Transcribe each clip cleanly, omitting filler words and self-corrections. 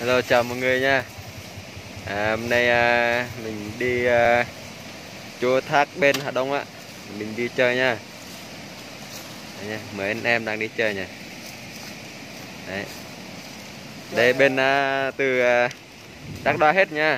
Hello, chào mọi người nha. Hôm nay mình đi chỗ thác bên Hà Đông á, mình đi chơi nha. Đây nha, mấy anh em đang đi chơi nha. Đấy, đây bên từ Đắk Đoa hết nha.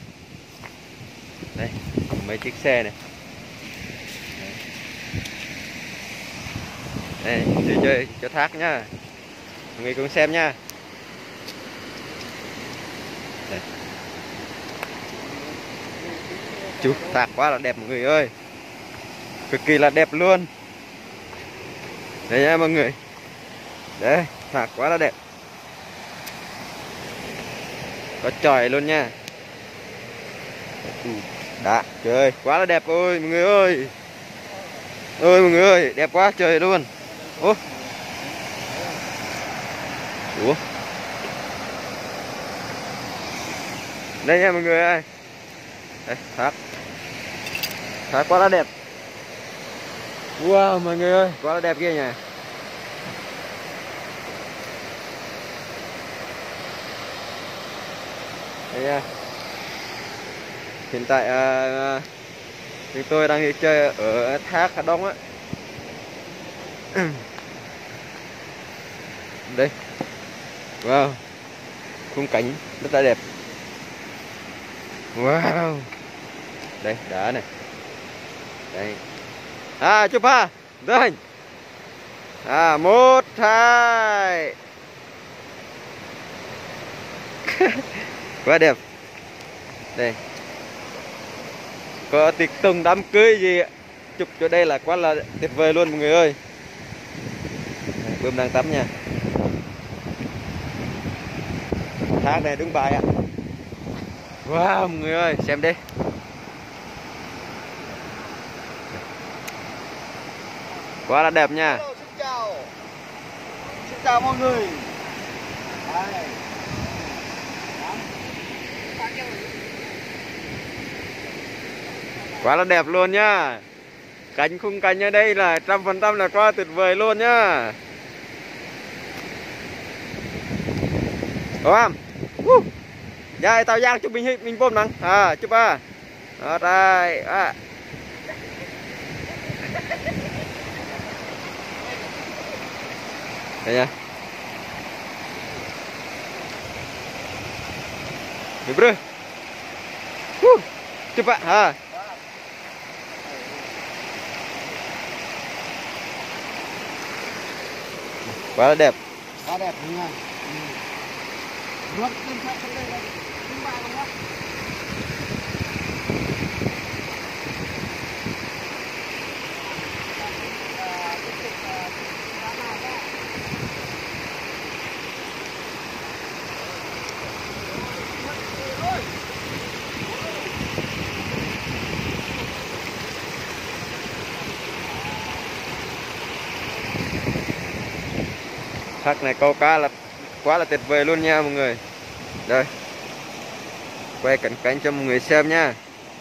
Đây, mấy chiếc xe này. Đây, đi chơi chỗ thác nhá. Mọi người cùng xem nha. Đây. Chú, thác quá là đẹp mọi người ơi, cực kỳ là đẹp luôn. Đây nha mọi người, đấy thác quá là đẹp, có chòi luôn nha. Đã, trời ơi, quá là đẹp ơi mọi người ơi. Ơi mọi người ơi, đẹp quá trời luôn. Ủa, ủa, đây nha mọi người ơi. Đây, thác quá là đẹp. Wow mọi người ơi, quá là đẹp kia nhỉ. Đây nha. Hiện tại chúng tôi đang đi chơi ở thác Hà Đông á. Đây, wow, khung cảnh rất là đẹp. Wow, đây đá này, đây, chụp đây, 1, 2. Quá đẹp. Đây, có tiệc tùng đám cưới gì ạ, chụp chỗ đây là quá là tuyệt vời luôn mọi người ơi. Bơm đang tắm nha. Thác này đứng bài ạ. Wow mọi người ơi, xem đi. Quá là đẹp nha. Hello, xin chào mọi người. Đây. Quá là đẹp luôn nhá. Khung cảnh ở đây là 100% là quá tuyệt vời luôn nhá. Đúng không? Dạ, tao giang chụp mình bơm nắng. Chụp Đó đây. Đây nha. Đi bro. Chụp quá là đẹp. Quá đẹp nha. Nước trên thác trên đây là đứng bài luôn á. Thác này câu cá là quá là tuyệt vời luôn nha mọi người. Đây, quay cận cảnh cho mọi người xem nha.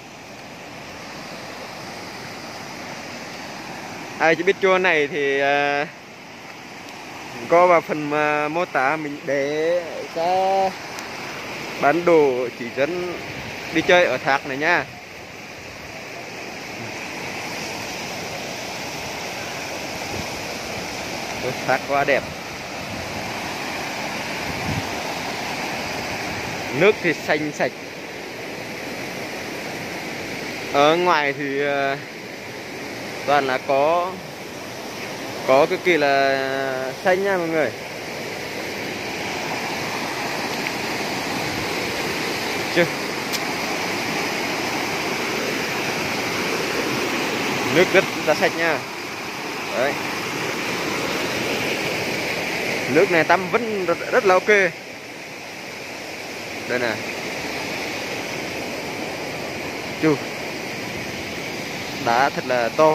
Ai chỉ biết chua này thì có vào phần mô tả mình để cái bản đồ chỉ dẫn đi chơi ở thác này nha. Thác quá đẹp. Nước thì xanh sạch. Ở ngoài thì toàn là có cái kỳ là xanh nha mọi người. Chưa. Nước rất là sạch nha. Đấy. Nước này tắm vẫn rất là ok. Đây nè. Chú, đá thật là to.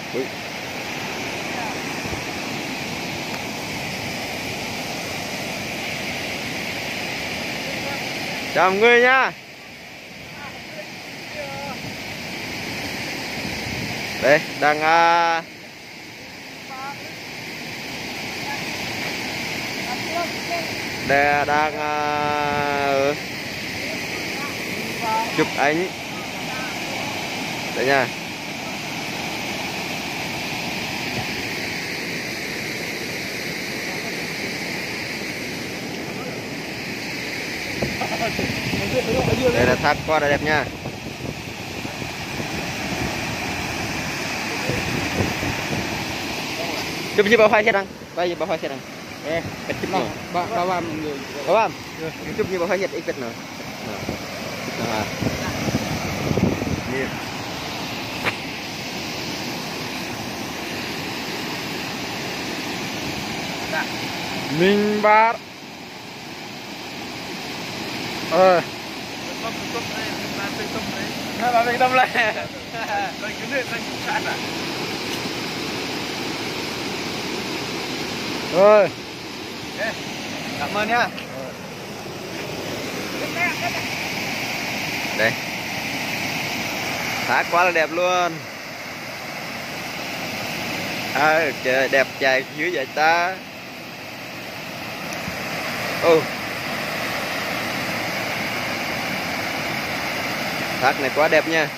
Chào mọi người nha. Đây đang đang chụp ảnh đấy nha. Đây là thác quá là đẹp nha. Chụp gì bao khoai xe đăng, bao gì bao khoai xe đăng. Chụp nào, bao vam người. bao vam, chụp gì bao khoai xe ít nữa. Mình bar. Ba mình tâm lại. Coi cái này là chụp sát à. Rồi. Cảm ơn nhá. Đây. Thác quá là đẹp luôn. Trời đẹp trai dưới vậy ta. Thác này quá đẹp nha.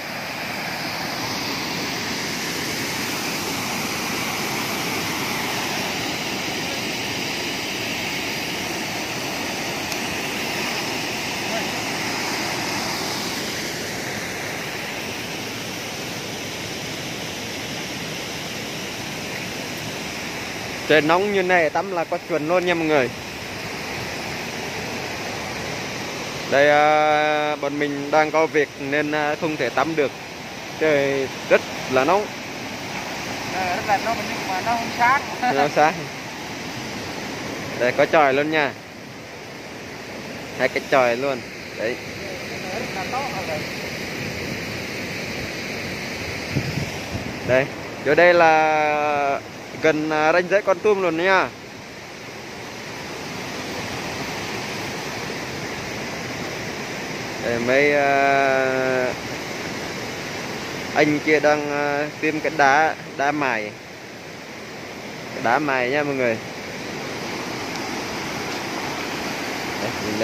Trời nóng như này tắm là có chuẩn luôn nha mọi người. Đây bọn mình đang có việc nên không thể tắm được. Trời rất là nóng. Rất là nóng nhưng mà nó không sáng. Nó sáng. Đây có chòi luôn nha. 2 cái chòi luôn. Đấy. Đây, chỗ đây là gần ranh giới Kon Tum luôn nha. Đây, mấy anh kia đang tìm cái đá mài, cái đá mài nha mọi người. Đây, mình là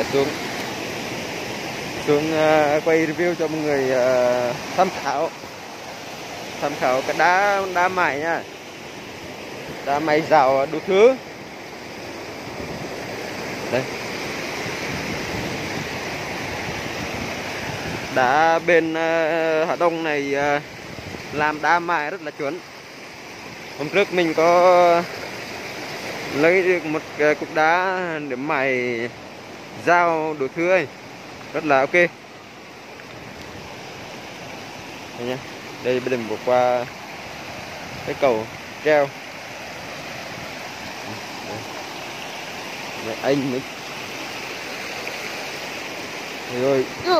xuống quay review cho mọi người tham khảo cái đá mài nha, đá mài rào đủ thứ. Đây, đá bên Hà Đông này làm đá mài rất là chuẩn. Hôm trước mình có lấy được một cục đá để mài dao đủ thứ ấy, rất là ok. Đây nha. Đây bây giờ mình bước qua cái cầu treo. Đây, anh mới rồi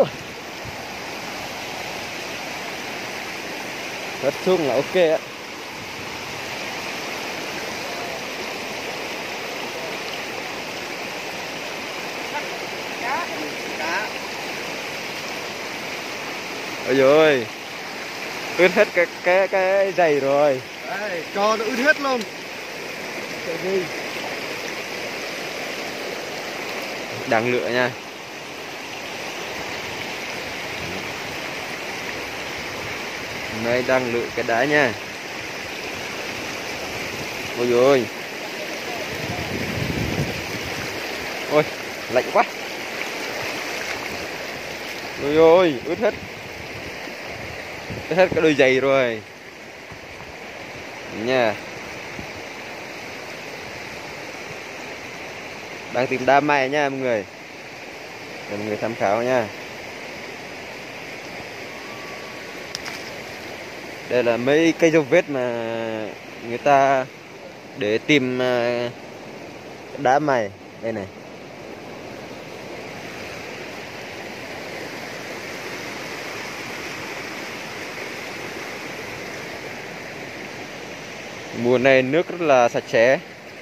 rất xuống là ok á. Ôi giời, ướt hết cái giày rồi. Đấy, cho nó ướt hết luôn. Đang lựa nha. Nay đang lựa cái đá nha. Ôi giời, ôi lạnh quá. Ôi ôi, ướt hết cái đôi giày rồi nha. Đang tìm đá mài nha mọi người, để mọi người tham khảo nha. Đây là mấy cây dấu vết mà người ta để tìm đá mài. Đây này. Mùa này nước rất là sạch sẽ.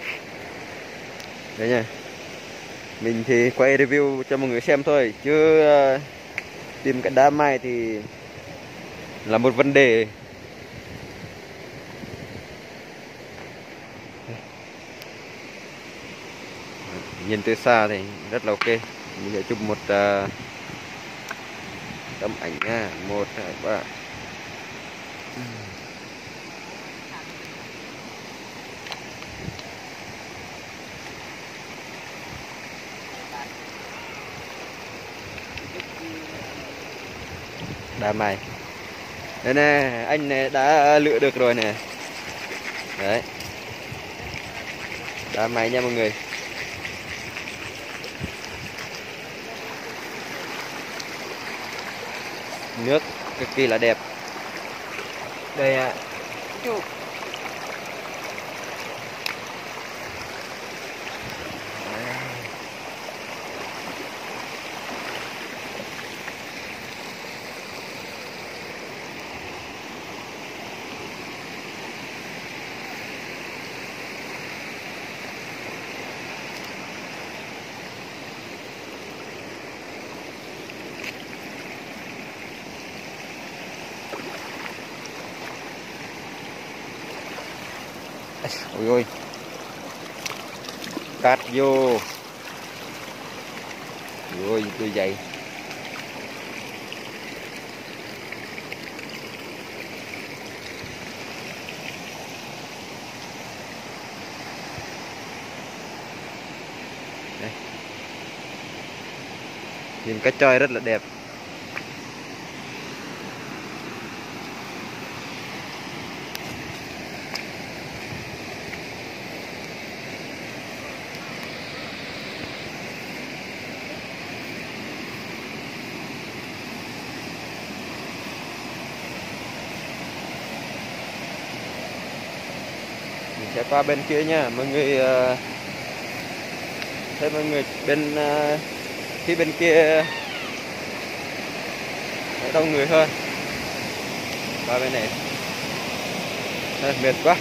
Đấy nha. Mình thì quay review cho mọi người xem thôi, chứ tìm cái đá mài thì là một vấn đề. Nhìn từ xa thì rất là ok. Mình sẽ chụp một tấm ảnh nha. 1, 2, 3. Đá mày. Đây nè, anh này đã lựa được rồi nè. Đấy. Đá mày nha mọi người. Nước cực kỳ là đẹp. Đây ạ. Ôi ôi, cát vô. Ôi tôi dậy. Đây. Nhìn cá troi rất là đẹp. Mình sẽ qua bên kia nha mọi người. Thấy mọi người bên phía bên kia đông người hơn. Qua bên này mệt quá.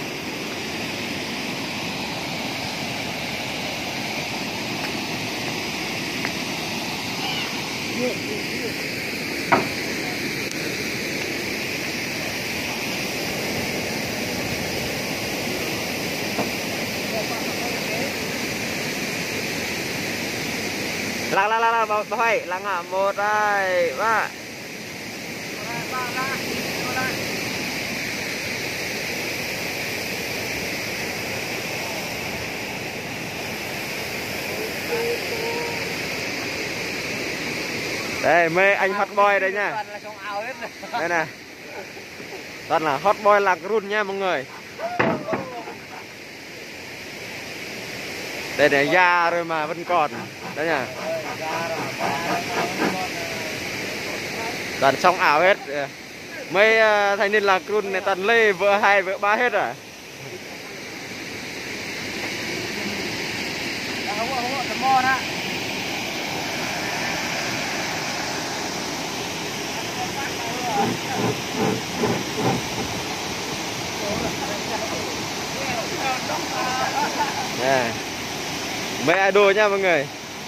Lang bao hoài lang à 1, 2, 3. Đây mấy anh hot boy đây nha. Đây nè. Toàn là hot boy lạc run nha mọi người. Đây này da rồi mà vẫn còn. Đấy nha. Toàn xong ảo hết. Mấy thanh niên lạc run này toàn lê vợ 2 vợ 3 hết rồi. Yeah. Mấy idol nha mọi người.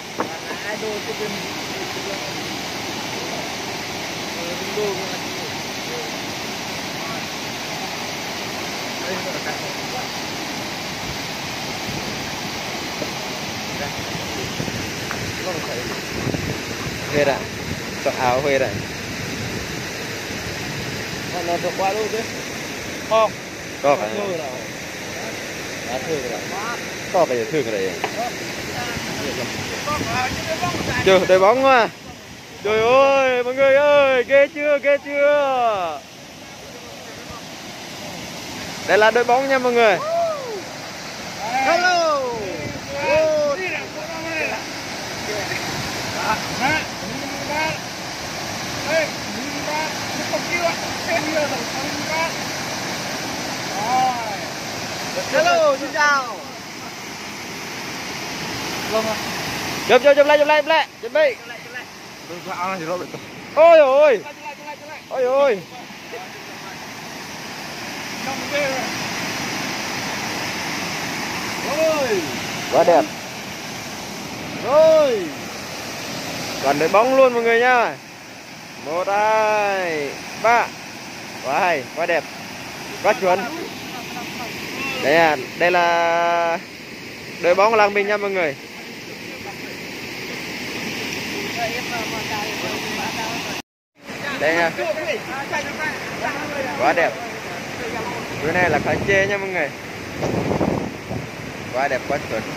Hết à? Chọn áo hết à? Nó được qua luôn chứ. Có phải có cái thương cái này. Chưa đội bóng mà. Trời ơi mọi người ơi, ghê chưa, ghê chưa. Đây là đội bóng nha mọi người. Hello. Hello, xin chào. Chụp lại, chuẩn bị. Ôi ôi. Ôi ôi. Quá đẹp. Rồi. Toàn đội bóng luôn mọi người nha. 1, 2, 3. Quá hay, quá đẹp. Quá chuẩn. Đây là đội bóng làng mình nha mọi người. Đây nha, quá đẹp. Bữa nay là khai chê nha mọi người, quá đẹp quá chuẩn.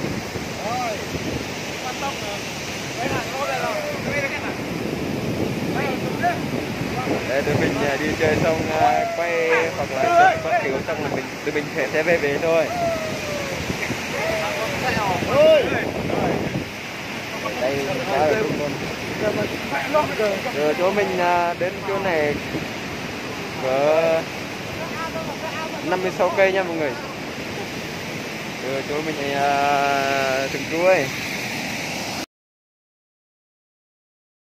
Để tụi mình đi chơi xong quay hoặc là chụp các kiểu xong là tụi mình sẽ về thôi. Đây rồi chỗ mình đến chỗ này có 56 cây nha mọi người. Rồi chỗ mình từng chuối.